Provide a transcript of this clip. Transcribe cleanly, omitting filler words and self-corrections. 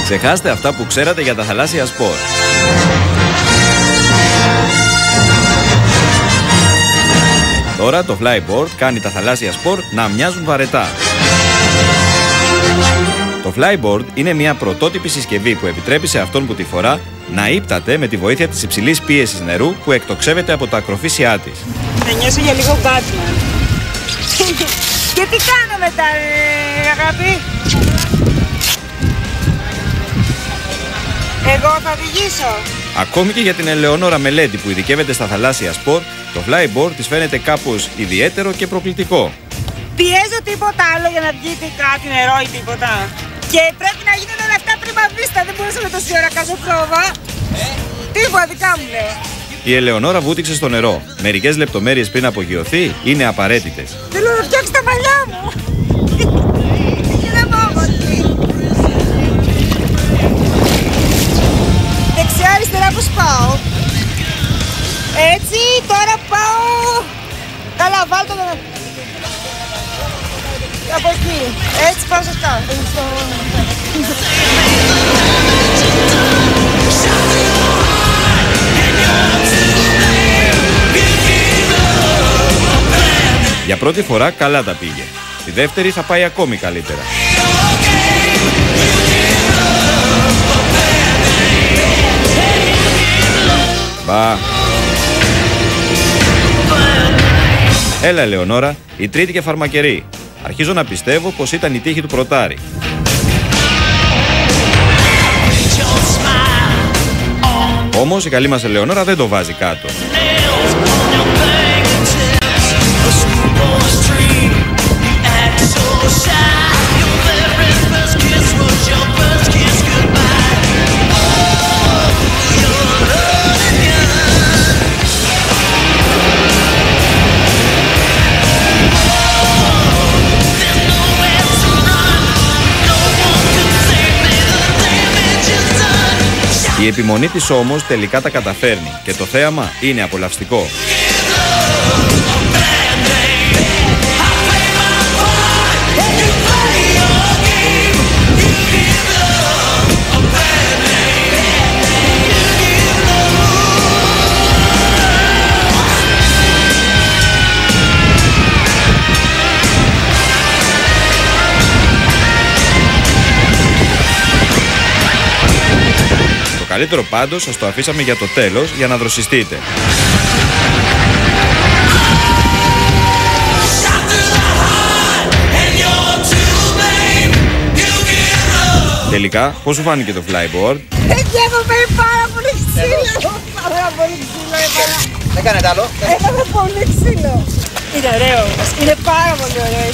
Ξεχάστε αυτά που ξέρατε για τα θαλάσσια σπορ. Τώρα το flyboard κάνει τα θαλάσσια σπορ να μοιάζουν βαρετά. Το flyboard είναι μια πρωτότυπη συσκευή που επιτρέπει σε αυτόν που τη φορά να ύπταται με τη βοήθεια της υψηλής πίεσης νερού που εκτοξεύεται από τα ακροφύσια της. Θα νιώσω για λίγο Batman. Και τι κάνω μετά, αγάπη? Εγώ θα οδηγήσω. Ακόμη και για την Ελεονόρα Μελέτη που ειδικεύεται στα θαλάσσια σπορ, το flyboard της φαίνεται κάπως ιδιαίτερο και προκλητικό. Πιέζω τίποτα άλλο για να βγει κάτι νερό ή τίποτα. Και πρέπει να γίνουν όλα αυτά πριν βίστα. Δεν μπορούσα τόση ώρα να κάνω πρόβα. Τίποτα δικά μου λέω. Η Ελεονόρα βούτυξε στο νερό. Μερικές λεπτομέρειες πριν απογειωθεί είναι απαραίτητες. Θέλω να φτιάξει τα μαλλιά μου. Δεν πάω πολύ. Δεξιά αριστερά πώς πάω? Έτσι, τώρα πάω. Καλά, βάλτε το. Από εκεί. Έτσι πάω σωστά. Για πρώτη φορά καλά τα πήγε. Τη δεύτερη θα πάει ακόμη καλύτερα. Μπα. Έλα Ελεονόρα, η τρίτη και φαρμακερή. Αρχίζω να πιστεύω πως ήταν η τύχη του πρωτάρη. Όμως η καλή μας Ελεονόρα δεν το βάζει κάτω. Η επιμονή της όμως τελικά τα καταφέρνει και το θέαμα είναι απολαυστικό. Το καλύτερο πάντως σας το αφήσαμε για το τέλος για να δροσιστείτε. Τελικά, πώς σου φάνηκε το flyboard? Έτσι έχω φέρει πάρα πολύ ξύλο. Πάρα πολύ ξύλο. Δεν κάνετε άλλο? Έκανα πολύ ξύλο. Είναι ωραίο. Είναι πάρα πολύ ωραίο.